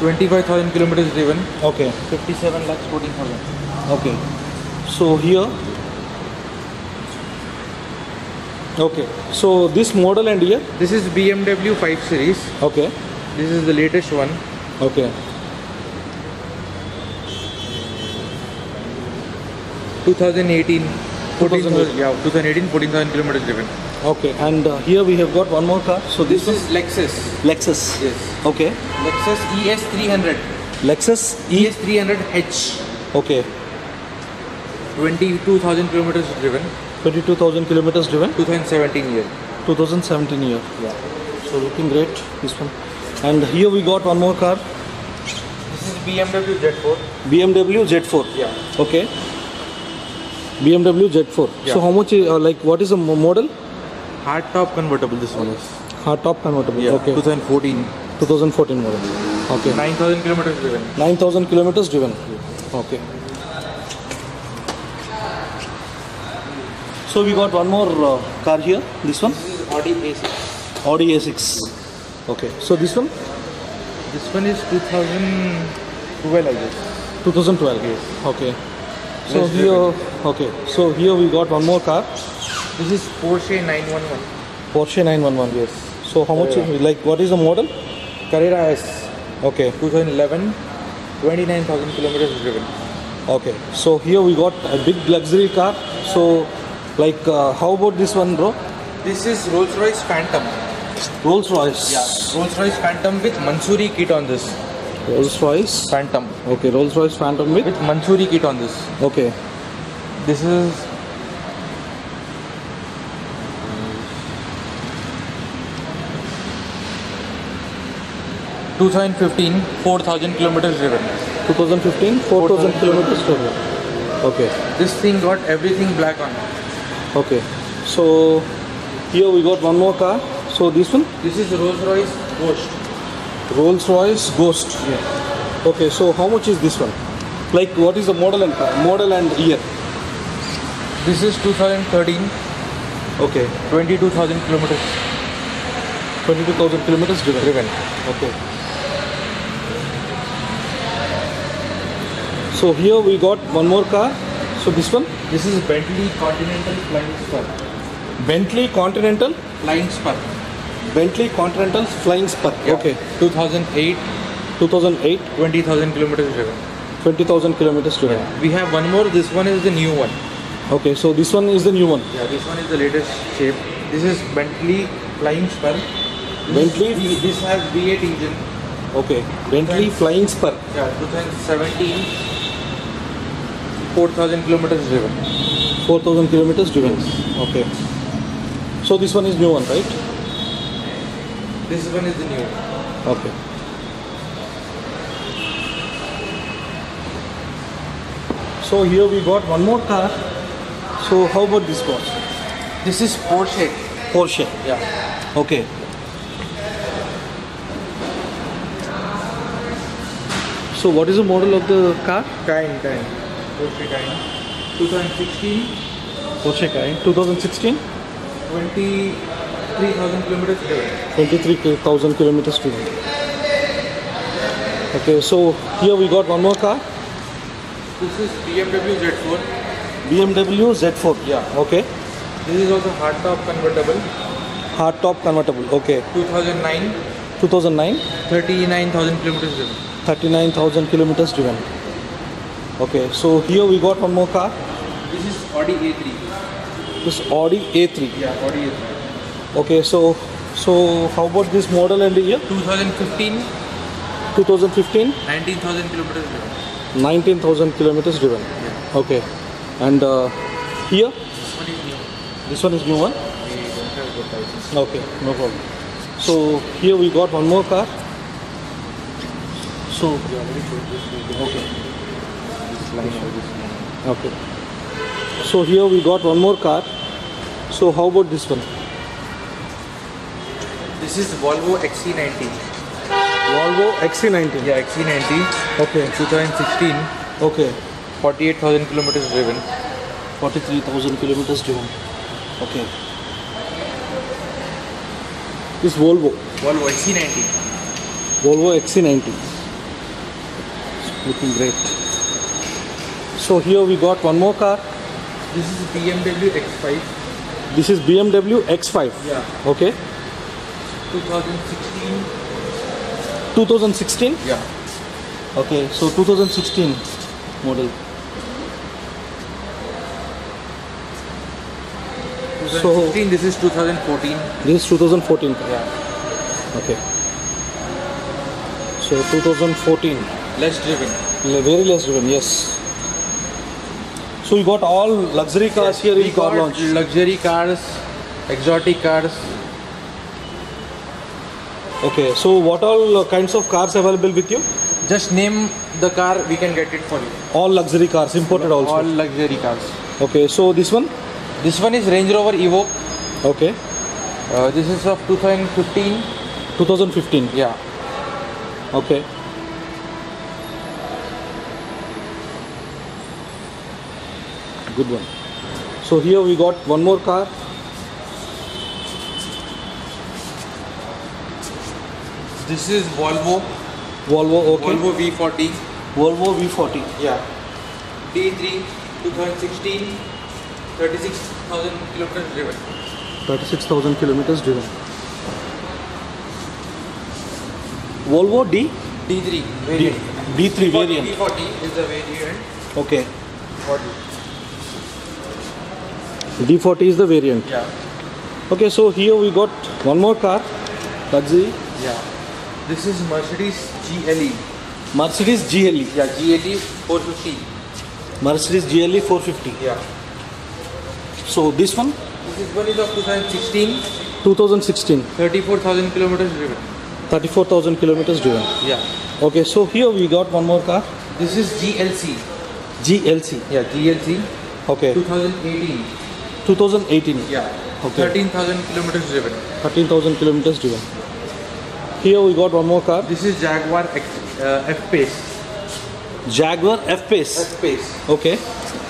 25,000 kilometers driven. Okay. 57 lakhs 14,000. Okay. So here. Okay. So this model and year. This is BMW 5 Series. Okay. This is the latest one. Okay. 2018. 2018. 2018, 14,000 kilometers driven. Okay. And here we have got one more car. So This is Lexus. Lexus. Yes. Okay. Lexus ES300. Lexus ES300H. Okay. 22,000 kilometers driven. 22,000 kilometers driven. 2017 year. 2017 year. Yeah. So looking great, this one. And here we got one more car. This is BMW Z4. BMW Z4. Yeah. Okay. BMW Z4. Yeah. So how much is, what is the model? Hard top convertible this one is. Hard top convertible. Yeah. Okay. 2014. 2014 model. Okay. 9,000 kilometers driven. 9,000 kilometers driven. Okay. So we got one more car here. This one? This is Audi A6. Audi A6. Okay. So this one? This one is 2012 I guess. 2012. Yes. Okay. So Less here, okay. So here we got one more car. This is Porsche 911. Porsche 911. Yes. So how much? What is the model? Carrera S. Okay. 2011. 29,000 kilometers driven. Okay. So here we got a big luxury car. So how about this one, bro? This is Rolls-Royce Phantom. Rolls-Royce. Yeah. Rolls-Royce Phantom with Mansoori kit on this. Rolls-Royce. Phantom. Okay. Rolls-Royce Phantom with. With Mansoori kit on this. Okay. This is 2015, 4,000 kilometers driven. 2015, 4,000 kilometers driven. Okay. This thing got everything black on. Okay. So here we got one more car. So this one? This is Rolls-Royce Ghost. Rolls-Royce Ghost. Yeah. Okay. So how much is this one? What is the model and year? This is 2013, Okay. 22,000 kilometers 22,000 kilometers driven. Okay. So here we got one more car. So this one? This is Bentley Continental Flying Spur. Bentley Continental? Flying Spur. Bentley Continental Flying Spur. Yeah. Okay. 2008, 2008, 20,000 kilometers driven. 20,000 kilometers driven. Yeah. We have one more. This one is the new one. Okay, so this one is the new one. Yeah, this one is the latest shape. This is Bentley Flying Spur. This has V8 engine. Okay, Bentley Flying Spur. Yeah, 2017, 4,000 kilometers driven. 4,000 kilometers driven. Okay. So this one is new one, right? This one is the new one. Okay. So here we got one more car. So how about this one? This is Porsche. Porsche. Yeah. Okay. So what is the model of the car? Cayenne. Porsche Cayenne. 2016, Porsche Cayenne. 2016. 23,000 kilometers driven. 23,000 kilometers driven. Okay, so here we got one more car. This is BMW Z4. BMW Z4. Yeah. Okay. This is also hardtop convertible. Hardtop convertible. Okay. 2009, 2009. 39,000 kilometers driven. 39,000 kilometers driven. Okay, so here we got one more car. This is Audi A3. This Audi A3. Yeah, Audi A3. Okay, so how about this model and the year? 2015, 2015. 19,000 kilometers driven. 19,000 kilometers driven. Yeah. Okay. And here? This one is new. This one is new one? We don't have good prices. Okay, no problem. So here we got one more car. So We already showed this video. okay. This line or this line. Okay. So here we got one more car. So how about this one? This is Volvo XC90. Volvo XC90. Yeah, XC90. Okay. 2016, Okay. 48,000 kilometers driven. 43,000 kilometers driven. Okay. This Volvo Volvo XC90. XC90. Looking great. So here we got one more car. This is BMW X5. This is BMW X5. Yeah. Okay. 2016. 2016? Yeah. Okay, so 2016 model. So 2016. This is 2014. this is 2014 car. Yeah. Okay. So 2014. Less driven. Very less driven, yes. So you got all luxury cars here We in car got launch. luxury cars, exotic cars. Okay, so what all kinds of cars available with you? Just name the car, we can get it for you. All luxury cars, imported also. All luxury cars. Okay, so this one? This one is Range Rover Evoque. Okay, This is of 2015. 2015. Yeah. Okay. Good one. So here we got one more car. This is Volvo. Volvo, okay. Volvo V40. Volvo V40. Yeah. D3 2016. 36,000 kilometers driven. 36,000 kilometers driven. Volvo D3 variant. D3 variant. V40 is the variant. Okay. Model. D40 is the variant. Yeah. Okay, so here we got one more car. Luxury. Yeah. This is Mercedes GLE. Mercedes GLE. Yeah, GLE 450. Mercedes GLE 450. Yeah. So this one? This one is of 2016. 2016. 34,000 kilometers driven. 34,000 kilometers driven. Yeah. Okay, so here we got one more car. This is GLC. GLC. Yeah, GLC Okay. 2018. 2018. Yeah. Okay. 13,000 kilometers driven. 13,000 kilometers driven. Here we got one more car. This is Jaguar F-Pace. Jaguar F-Pace. F-Pace. Okay.